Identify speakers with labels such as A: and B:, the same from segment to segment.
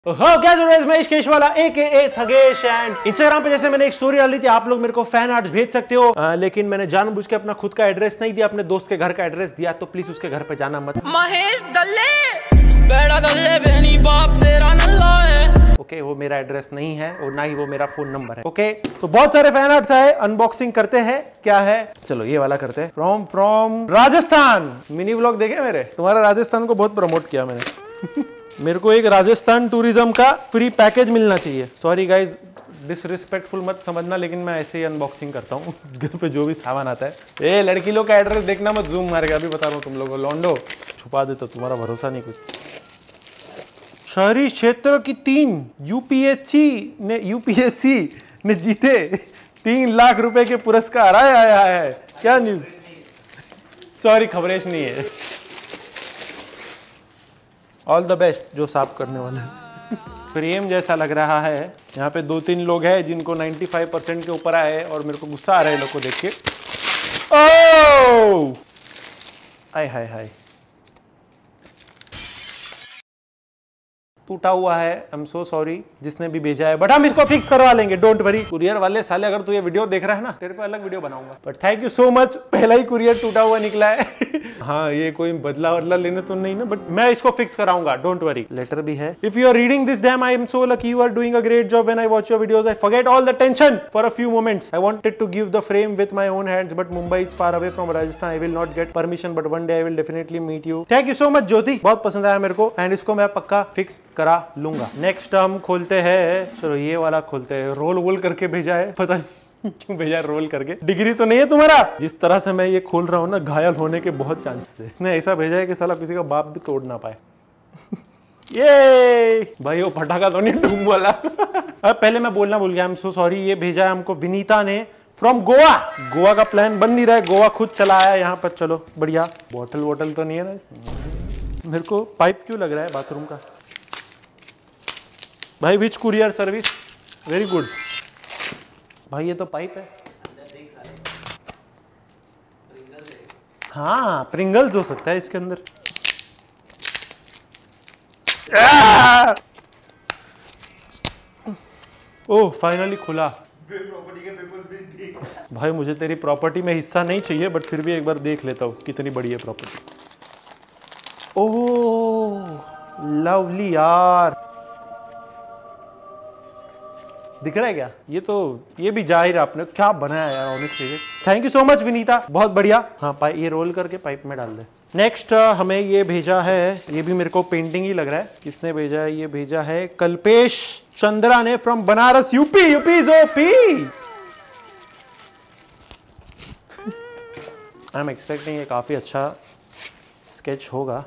A: क्या जरूरत Mahesh Keshwala AKA Thugesh and Instagram पे जैसे मैंने एक स्टोरी डाली थी, आप लोग मेरे को फैन आर्ट्स भेज सकते हो, लेकिन मैंने जानबूझ के अपना खुद का एड्रेस नहीं दिया, अपने दोस्त के घर का एड्रेस दिया, तो प्लीज उसके घर पे जाना मत।
B: महेश दल्ले बेड़ा दल्ले बहनी बाप तेरा नल्ला है।
A: ओके, वो मेरा एड्रेस नहीं है और ना ही वो मेरा फोन नंबर है। ओके, तो बहुत सारे फैन आर्ट्स आए, अनबॉक्सिंग करते हैं। क्या है, चलो ये वाला करते हैं। फ्रॉम राजस्थान। मिनी व्लॉग देखे मेरे, तुम्हारा राजस्थान को बहुत प्रमोट किया मैंने। मेरे को एक राजस्थान टूरिज्म का फ्री पैकेज मिलना चाहिए। सॉरी गाइज, डिसरिस्पेक्टफुल मत समझना, लेकिन मैं ऐसे ही अनबॉक्सिंग करता हूँ। घर पे जो भी सामान आता है। ए लड़की लोग का एड्रेस देखना मत, जूम मारेगा। अभी बता रहा हूँ तुम लोगों को, लॉन्डो छुपा देता, तुम्हारा भरोसा नहीं कुछ। शहरी क्षेत्र की 3 यूपीएससी ने जीते 3 लाख रुपए के पुरस्कार। आया है क्या न्यूज? सॉरी, खबरेश नहीं है। ऑल द बेस्ट जो साफ करने वाले हैं। फ्रेम जैसा लग रहा है। यहाँ पे 2-3 लोग हैं जिनको 95% के ऊपर आए और मेरे को गुस्सा आ रहा है लोग को देख के। ओह हाय हाय हाय, टूटा हुआ है। आई एम सो सॉरी जिसने भी भेजा है, बट हम इसको फिक्स करवा लेंगे, डोंट वरी। कुरियर वाले साले, अगर तू ये वीडियो देख रहा है ना, तेरे पे अलग वीडियो बनाऊंगा। But thank you so much, पहला ही कुरियर टूटा हुआ निकला है। हाँ, ये कोई बदला वदला लेने तो नहीं ना, बट मैं इसको फिक्स कराऊंगा, डोंट वरी। लेटर भी है। If you are reading this damn, I am so lucky, you are doing a great job. When I watch your videos I forget all the tension for a few moments. I wanted to give the frame with my own hands, but Mumbai is far away from Rajasthan. I will not get permission, but one day I will definitely meet you. Thank you so much Jyoti, बहुत पसंद आया मेरे को, and इसको मैं पक्का fix करा लूंगा। नेक्स्ट हम खोलते हैं, चलो ये वाला खोलते हैं। रोल वोल करके भेजा है, पता नहीं क्यों भेजा है रोल करके। डिग्री तो नहीं है तुम्हारा? जिस तरह से मैं ये खोल रहा हूँ ना, घायल होने के बहुत चांसेस है। इसने ऐसा भेजा है कि साला किसी का बाप भी तोड़ ना पाए। ये भाई वो पटाखा तो नहीं, डूम वाला। अब पहले मैं बोलना भूल गया, आई एम सो सॉरी। ये भेजा है हमको विनीता ने फ्रॉम गोवा। गोवा का प्लान बन नहीं रहा है, गोवा खुद चला आया यहाँ पर। चलो बढ़िया। बॉटल तो नहीं है ना इसमें? मेरे को पाइप क्यों लग रहा है बाथरूम का? भाई which courier service, very good. भाई ये तो पाइप है। हाँ, प्रिंगल्स हो सकता है इसके अंदर। ओह फाइनली खुला। भाई मुझे तेरी प्रॉपर्टी में हिस्सा नहीं चाहिए, बट फिर भी एक बार देख लेता हूँ कितनी बड़ी है प्रॉपर्टी। ओह लवली यार, दिख रहा है क्या? ये भी जाहिर है आपने क्या बनाया यार, honestly. Thank you so much Vinita, बहुत बढ़िया। हाँ, ये रोल करके पाइप में डाल दे। नेक्स्ट हमें ये भेजा है, ये भी मेरे को पेंटिंग ही लग रहा है। किसने भेजा है? ये भेजा है कल्पेश चंद्रा ने from Banaras UP. UP is OP. I am expecting ये काफी अच्छा स्केच होगा।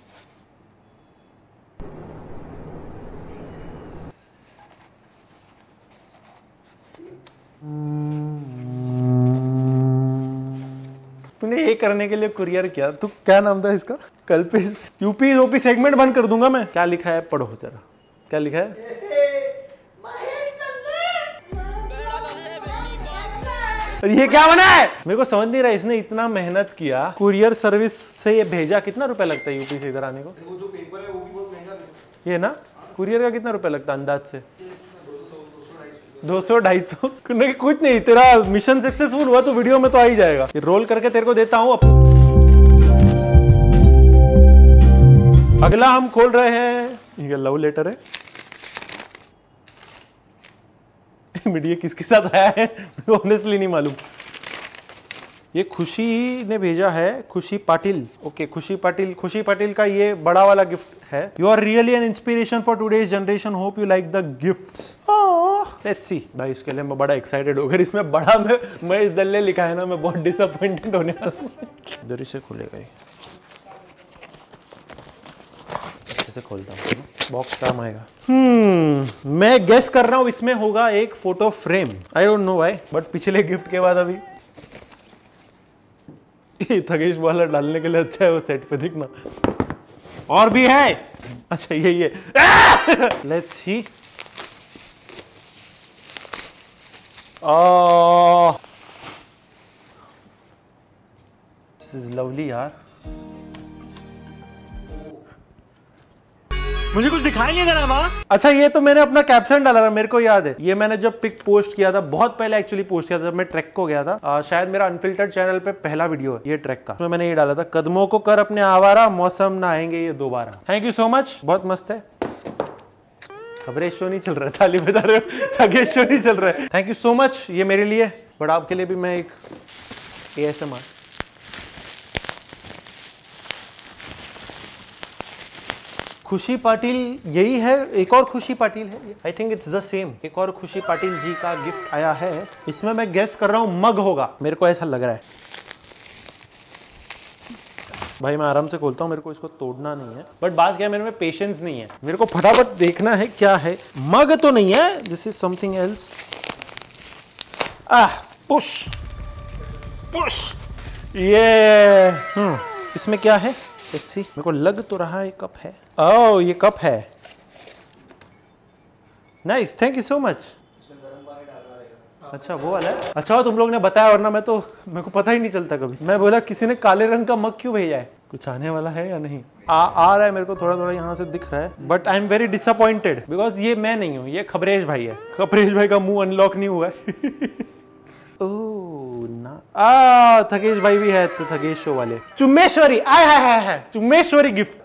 A: तूने ये करने के लिए कुरियर किया? तू क्या नाम था इसका? कल्पेश। यूपी ओपी सेगमेंट बंद कर दूंगा मैं। क्या लिखा है पढ़ो जरा, क्या लिखा है? और ये क्या बना है? मेरे को समझ नहीं रहा, इसने इतना मेहनत किया, कुरियर सर्विस से ये भेजा। कितना रुपया लगता है यूपी से इधर आने को? वो जो पेपर है वो भी बहुत महंगा है। ये ना कुरियर का कितना रुपया लगता है अंदाज से? 200-250। कुछ नहीं, तेरा मिशन सक्सेसफुल हुआ तो वीडियो में तो आ ही जाएगा। ये रोल करके तेरे को देता हूं। अगला हम खोल रहे हैं, ये लव लेटर है। मीडिया किसके साथ आया है ऑनेस्टली नहीं मालूम। ये खुशी ने भेजा है, खुशी पाटिल। ओके, खुशी पाटिल का ये बड़ा वाला गिफ्ट है। You are really an inspiration for today's generation, hope you like the gifts. Let's see. भाई इसके लिए मैं बड़ा एक्साइटेड हो गया। इसमें बड़ा में महेश दल्ले लिखा है ना, मैं बहुत डिसअपॉइंटेड होने वाला हूं। इधर से खुलेगा, अच्छे से खोलता हूँ, बॉक्स काम आएगा। मैं गेस कर रहा हूँ इसमें होगा एक photo frame. I don't know why, but पिछले गिफ्ट के बाद अभी थगेश वाला डालने के लिए अच्छा है वो सेट पे, दिखना। और भी है, अच्छा ये let's see. This is lovely यार।
B: मुझे कुछ दिखाई नहीं दे रहा माँ।
A: अच्छा ये तो मैंने अपना कैप्शन डाला था, मेरे को याद है। ये मैंने जब पिक पोस्ट किया था, बहुत पहले एक्चुअली पोस्ट किया था, जब मैं ट्रैक को गया था। शायद मेरा अनफिल्टर्ड चैनल पे पहला वीडियो है ये ट्रैक का। तो मैंने ये डाला था, कदमों को कर अपने आवारा, मौसम ना आएंगे ये दोबारा। थैंक यू सो मच, बहुत मस्त है। खबरें शो नहीं चल रहा है, ताली बजा रहे हो, थगेश शो नहीं चल रहा है। थैंक यू सो मच ये मेरे लिए, बट आपके लिए भी मैं एक ASMR। खुशी पाटिल यही है, एक और खुशी पाटिल है, I think it's the same. एक और खुशी पाटिल जी का गिफ्ट आया है। इसमें मैं गेस कर रहा हूं मग होगा, मेरे को ऐसा लग रहा है। भाई मैं आराम से खोलता हूं, मेरे को इसको तोड़ना नहीं है, बट बात क्या है, मेरे में पेशेंस नहीं है। मेरे को फटाफट देखना है क्या है। मग तो नहीं है, this is something else. Push push, ये इसमें क्या है, लेट्स सी। मेरे को लग तो रहा है कप है। ओह ये कप है, nice, thank you so much. अच्छा वो वाला है। अच्छा तुम लोग ने बताया, वरना मैं तो, मेरे को पता ही नहीं चलता कभी। मैं बोला किसी ने काले रंग का मग क्यों भेजा है, कुछ आने वाला है या नहीं। आ रहा है मेरे को थोड़ा थोड़ा यहाँ से दिख रहा है, but I am very disappointed because ये मैं नहीं हूँ, ये खबरेश भाई है। खबरेश भाई का मुंह अनलॉक नहीं हुआ है। ओह ना, थगेश भाई भी है, तो थगेश शो वाले। चुम्मेश्वरी, आय है चुम्मेश्वरी गिफ्ट।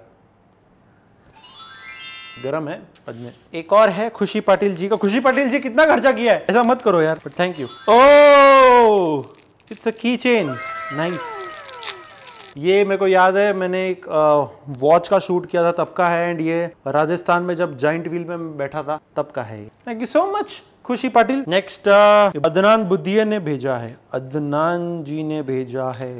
A: गरम है पद में। एक और है खुशी पाटिल जी का। खुशी पाटिल जी कितना खर्चा किया है, ऐसा मत करो यार, but thank you. Oh it's a key chain, nice. ये मेरे को याद है, मैंने एक वॉच का शूट किया था तब का है, एंड ये राजस्थान में जब जाइंट व्हील में बैठा था तब का है। थैंक यू सो मच खुशी पाटिल। नेक्स्ट अदनान बुद्धिया ने भेजा है, अदनान जी ने भेजा है।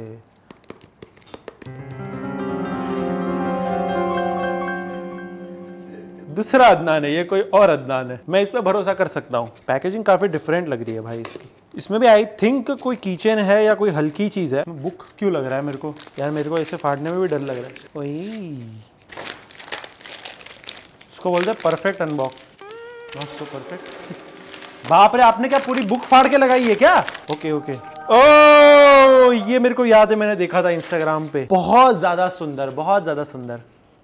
A: दूसरा अदनान है, ये कोई और अदनान है, मैं इस पे भरोसा कर सकता हूँ। पैकेजिंग काफी डिफरेंट लग रही है भाई इसकी। इसमें भी आई थिंक कोई कीचेन है या कोई हल्की चीज है। बुक क्यों लग रहा है मेरे को यार, मेरे को ऐसे फाड़ने में भी डर लग रहा है। ओए इसको बोलते हैं perfect unbox, not so perfect. बाप रे, आपने क्या पूरी बुक फाड़ के लगाई है क्या? Okay okay. ओ ये मेरे को याद है, मैंने देखा था इंस्टाग्राम पे। बहुत ज्यादा सुंदर, बहुत ज्यादा सुंदर।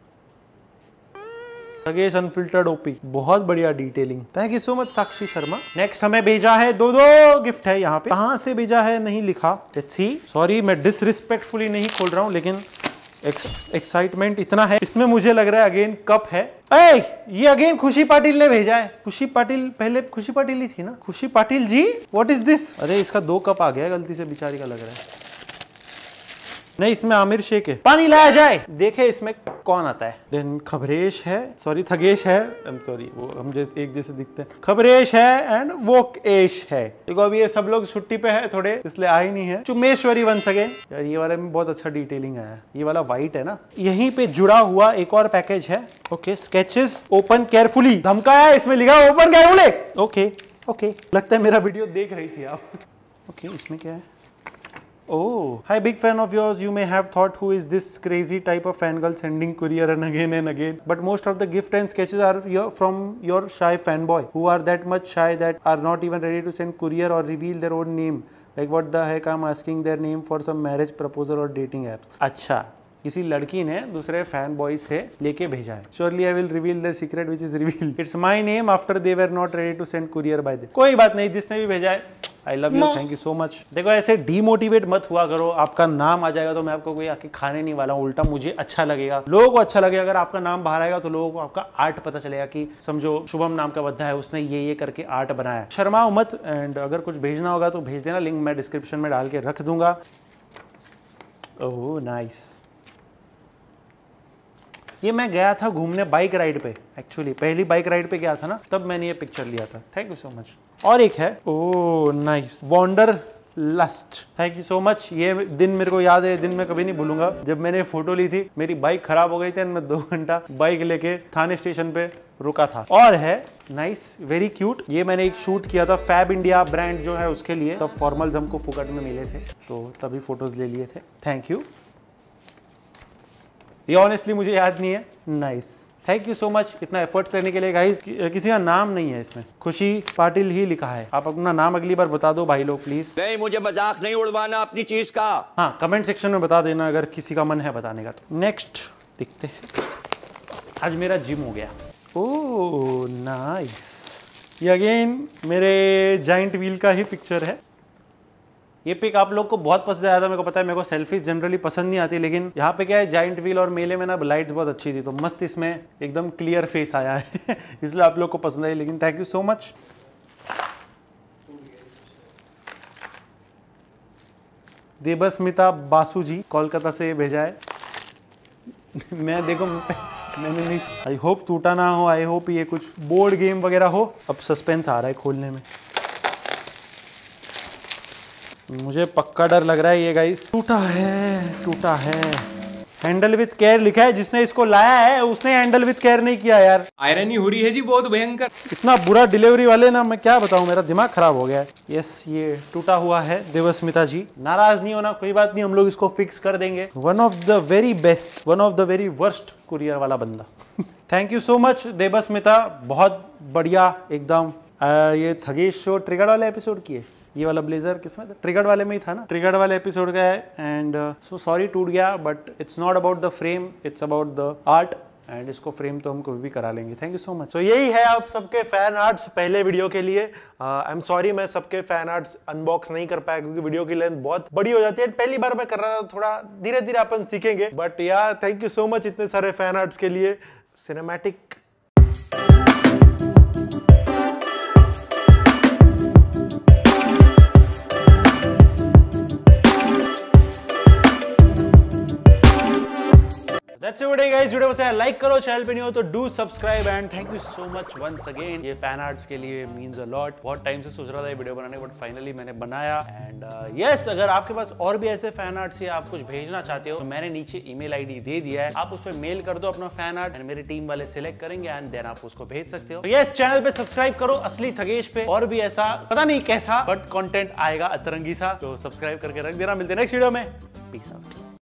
A: थगेश अनफिल्टर्ड ओपी, बहुत बढ़िया detailing. Thank you so much Sakshi Sharma. Next हमें भेजा है, दो गिफ्ट है यहाँ पे। कहाँ से भेजा है नहीं लिखा, लेट्स सी। सॉरी मैं डिसरिस्पेक्टफुली नहीं खोल रहा हूँ, लेकिन एक्साइटमेंट इतना है। इसमें मुझे लग रहा है अगेन कप है। ये अगेन खुशी पाटिल ने भेजा है। खुशी पाटिल, पहले खुशी पाटिल ही थी ना। Khushi Patil ji, what is this? अरे इसका 2 कप आ गया गलती से, बेचारी का लग रहा है। नहीं इसमें आमिर शेख है। पानी लाया जाए, देखे इसमें कौन आता है। देन खबरेश है, सॉरी थगेश है, आई एम सॉरी, वो हम जैसे एक जैसे दिखते हैं। खबरेश है एंड वोकेश है। देखो अभी ये सब लोग छुट्टी पे है थोड़े, इसलिए आ ही नहीं है। Chummeshwari once again. यार ये वाले में बहुत अच्छा डिटेलिंग आया है। ये वाला व्हाइट है ना। यहीं पे जुड़ा हुआ एक और पैकेज है। ओके, स्केचेस ओपन केयरफुली, धमकाया है, इसमें लिखा ओपन केयरफुली। ओके ओके, लगता है मेरा वीडियो देख रही थी आप। ओके इसमें क्या है? Oh, hi, big fan of yours. You may have thought, who is this crazy type of fangirl sending courier and again? But most of the gift and sketches are from your shy fanboy, who are that much shy that are not even ready to send courier or reveal their own name. Like what the heck, I'm asking their name for some marriage proposal or dating apps. अच्छा, किसी लड़की ने दूसरे fan boy से लेके भेजा है। Surely I will reveal their secret which is revealed. It's my name after they were not ready to send courier by them. कोई बात नहीं, जिसने भी भेजा है I love you, thank you so much. देखो ऐसे डीमोटिवेट मत हुआ करो। आपका नाम आ जाएगा तो मैं आपको कोई आके खाने नहीं वाला हूँ, उल्टा मुझे अच्छा लगेगा, लोगों को अच्छा लगेगा। अगर आपका नाम बाहर आएगा तो लोगों को आपका आर्ट पता चलेगा कि समझो शुभम नाम का बंदा है, उसने ये करके आर्ट बनाया। शर्माओ मत, एंड अगर कुछ भेजना होगा तो भेज देना, लिंक मैं डिस्क्रिप्शन में डाल के रख दूंगा। Oh nice. ये मैं गया था घूमने बाइक राइड पे, एक्चुअली पहली बाइक राइड पे गया था ना, तब मैंने ये पिक्चर लिया था। Thank you so much. और एक है, oh nice, wanderlust. Thank you so much. ये दिन मेरे को याद है, दिन मैं कभी नहीं भूलूंगा। जब मैंने फोटो ली थी, मेरी बाइक खराब हो गई थी, मैं 2 घंटा बाइक लेके थाने स्टेशन पे रुका था। और है नाइस, वेरी क्यूट। ये मैंने एक शूट किया था फैब इंडिया ब्रांड जो है उसके लिए, तब फॉर्मल्स हमको फुकट में मिले थे, तो तभी फोटोज ले लिए थे। Thank you. ये ऑनेस्टली मुझे याद नहीं है। Nice, thank you so much इतना एफर्ट्स लेने के लिए गाइस। किसी का नाम नहीं है इसमें, खुशी पाटिल ही लिखा है। आप अपना नाम अगली बार बता दो भाई लोग प्लीज।
C: नहीं, मुझे मजाक नहीं उड़वाना अपनी चीज का।
A: हाँ, कमेंट सेक्शन में बता देना अगर किसी का मन है बताने का तो। नेक्स्ट देखते हैं। आज मेरा जिम हो गया। Oh nice. ये अगेन मेरे जाइंट व्हील का ही पिक्चर है। ये पिक आप लोग को बहुत पसंद आया था, मेरे को पता है। मेरे को सेल्फीज जनरली पसंद नहीं आती, लेकिन यहाँ पे क्या है, जाइंट व्हील और मेले में ना लाइट बहुत अच्छी थी, तो मस्त इसमें एकदम क्लियर फेस आया है इसलिए आप लोग को पसंद आई। लेकिन thank you so much. Debasmita Basu ji Kolkata से भेजा है मैं देखो मैंने नहीं, आई होप टूटा ना हो, आई होप ये कुछ बोर्ड गेम वगैरह हो। अब सस्पेंस आ रहा है खोलने में, मुझे पक्का डर लग रहा है ये गाइस। टूटा है। हैंडल विथ केयर लिखा है, जिसने इसको लाया है उसने हैंडल विथ केयर नहीं किया यार।
D: आयरनी हो रही है जी बहुत भयंकर।
A: इतना बुरा डिलीवरी वाले ना, मैं क्या बताऊं, मेरा दिमाग खराब हो गया है। यस ये टूटा हुआ है। देवस्मिता जी नाराज नहीं होना, कोई बात नहीं, हम लोग इसको फिक्स कर देंगे। One of the very best, one of the very worst courier वाला बंदा thank you so much Debasmita, बहुत बढ़िया एकदम। ये थगेश शो ट्रिगर वाले एपिसोड की है। ये वाला ब्लेजर किसमें था? ट्रिगर्ड वाले में ही था ना, ट्रिगर्ड वाले एपिसोड का है। एंड सो सॉरी टूट गया, but it's not about the frame, it's about the art. And इसको फ्रेम तो हम कभी भी करा लेंगे। Thank you so much. तो यही है आप सबके फैन आर्ट्स पहले वीडियो के लिए। आई एम सॉरी मैं सबके फैन आर्ट्स अनबॉक्स नहीं कर पाया, क्योंकि वीडियो की लेंथ बहुत बड़ी हो जाती है। पहली बार मैं कर रहा था, थोड़ा धीरे धीरे अपन सीखेंगे। बट यार थैंक यू सो मच इतने सारे फैन आर्ट्स के लिए। Cinematic That's it guys, video पसंद आया लाइक करो, चैनल पे नहीं हो तो do subscribe and thank you so much once again. ये फैन आर्ट्स के लिए मींस अ लॉट। बहुत टाइम से सोच रहा था ये वीडियो बनाने, बट फाइनली मैंने बनाया। एंड यस अगर आपके पास और भी ऐसे फैन आर्ट्स या आप कुछ भेजना चाहते हो तो मैंने नीचे ईमेल आईडी दे दिया है, आप उस पर मेल कर दो अपना फैन आर्ट एंड मेरी टीम वाले सिलेक्ट करेंगे एंड देन आप उसको भेज सकते हो। यस चैनल पे सब्सक्राइब करो असली थगेश पे, और भी ऐसा पता नहीं कैसा बट कंटेंट आएगा अतरंगी सा, तो सब्सक्राइब करके रख देना। मिलते हैं नेक्स्ट वीडियो में, पीस आउट।